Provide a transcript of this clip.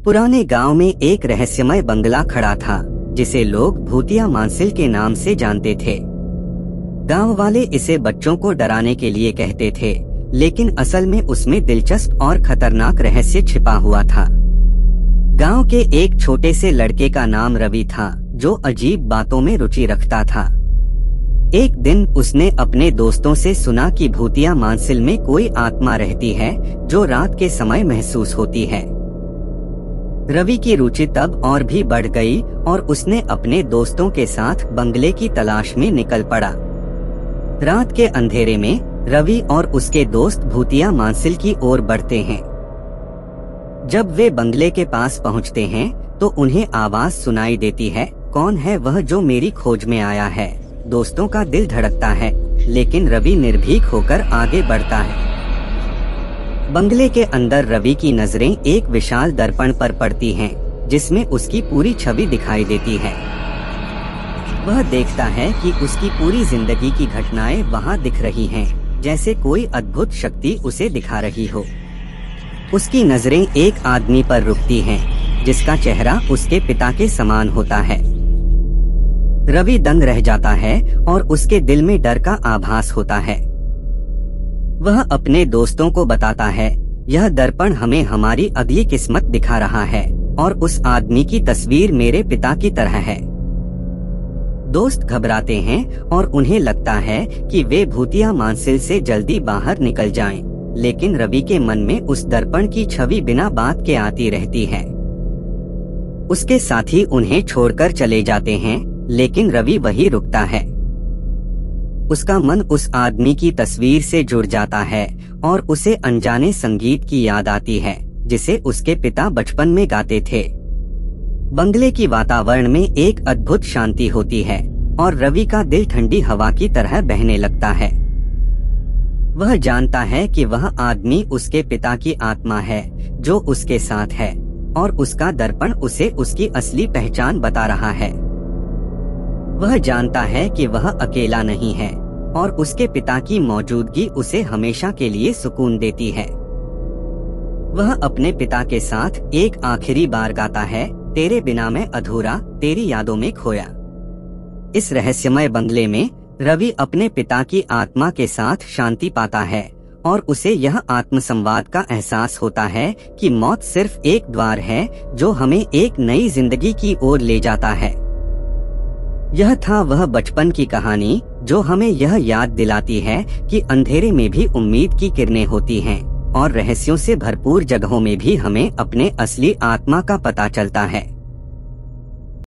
पुराने गांव में एक रहस्यमय बंगला खड़ा था जिसे लोग भूतिया मांसिल के नाम से जानते थे। गांव वाले इसे बच्चों को डराने के लिए कहते थे, लेकिन असल में उसमें दिलचस्प और खतरनाक रहस्य छिपा हुआ था। गांव के एक छोटे से लड़के का नाम रवि था, जो अजीब बातों में रुचि रखता था। एक दिन उसने अपने दोस्तों से सुना कि भूतिया मांसिल में कोई आत्मा रहती है जो रात के समय महसूस होती है। रवि की रुचि तब और भी बढ़ गई और उसने अपने दोस्तों के साथ बंगले की तलाश में निकल पड़ा। रात के अंधेरे में रवि और उसके दोस्त भूतिया मांसिल की ओर बढ़ते हैं। जब वे बंगले के पास पहुंचते हैं तो उन्हें आवाज सुनाई देती है, कौन है वह जो मेरी खोज में आया है। दोस्तों का दिल धड़कता है, लेकिन रवि निर्भीक होकर आगे बढ़ता है। बंगले के अंदर रवि की नजरें एक विशाल दर्पण पर पड़ती हैं, जिसमें उसकी पूरी छवि दिखाई देती है। वह देखता है कि उसकी पूरी जिंदगी की घटनाएं वहां दिख रही हैं, जैसे कोई अद्भुत शक्ति उसे दिखा रही हो। उसकी नजरें एक आदमी पर रुकती हैं, जिसका चेहरा उसके पिता के समान होता है। रवि दंग रह जाता है और उसके दिल में डर का आभास होता है। वह अपने दोस्तों को बताता है, यह दर्पण हमें हमारी अगली किस्मत दिखा रहा है और उस आदमी की तस्वीर मेरे पिता की तरह है। दोस्त घबराते हैं और उन्हें लगता है कि वे भूतिया मांसिल से जल्दी बाहर निकल जाएं, लेकिन रवि के मन में उस दर्पण की छवि बिना बात के आती रहती है। उसके साथी उन्हें छोड़कर चले जाते हैं, लेकिन रवि वहीं रुकता है। उसका मन उस आदमी की तस्वीर से जुड़ जाता है और उसे अनजाने संगीत की याद आती है, जिसे उसके पिता बचपन में गाते थे। बंगले की वातावरण में एक अद्भुत शांति होती है और रवि का दिल ठंडी हवा की तरह बहने लगता है। वह जानता है कि वह आदमी उसके पिता की आत्मा है जो उसके साथ है, और उसका दर्पण उसे उसकी असली पहचान बता रहा है। वह जानता है कि वह अकेला नहीं है और उसके पिता की मौजूदगी उसे हमेशा के लिए सुकून देती है। वह अपने पिता के साथ एक आखिरी बार गाता है, तेरे बिना मैं अधूरा, तेरी यादों में खोया। इस रहस्यमय बंगले में रवि अपने पिता की आत्मा के साथ शांति पाता है और उसे यह आत्मसंवाद का एहसास होता है कि मौत सिर्फ एक द्वार है जो हमें एक नई जिंदगी की ओर ले जाता है। यह था वह बचपन की कहानी जो हमें यह याद दिलाती है कि अंधेरे में भी उम्मीद की किरणें होती हैं और रहस्यों से भरपूर जगहों में भी हमें अपने असली आत्मा का पता चलता है।